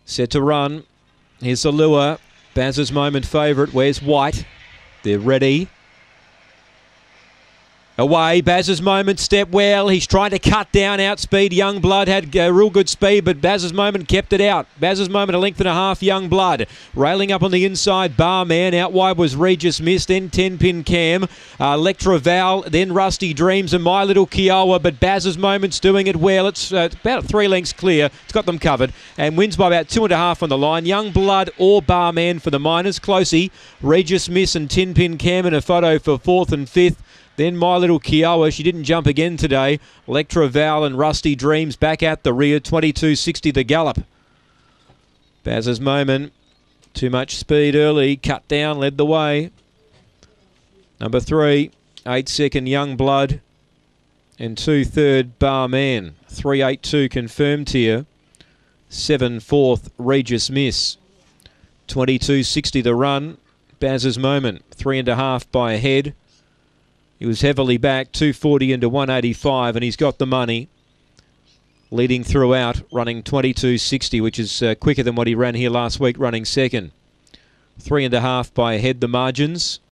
Set to run. Here's the lure. Baz's Moment favourite. Where's White? They're ready. Away, Baz's Moment step well. He's trying to cut down, outspeed. Young Blood had real good speed, but Baz's Moment kept it out. Baz's Moment a length and a half, Young Blood. Railing up on the inside, Barman. Out wide was Regis Miss, then 10-pin Cam. Electra Val, then Rusty Dreams and My Little Kiowa, but Baz's Moment's doing it well. It's about 3 lengths clear. It's got them covered and wins by about 2.5 on the line. Young Blood or Barman for the minors. Closey, Regis Miss and 10-pin Cam in a photo for 4th and 5th. Then My Little Kiowa, she didn't jump again today. Electra Val and Rusty Dreams back at the rear, 22.60 the gallop. Baz's Moment, too much speed early, cut down, led the way. Number 3, 8-second Young Blood and 2-3rd Barman. 3.82 confirmed here. 7 4th Regis Miss. 22.60 the run. Baz's Moment, 3.5 by a head. He was heavily back, 240 into 185, and he's got the money. Leading throughout, running 22.60, which is quicker than what he ran here last week, running second. 3.5 by a head, the margins.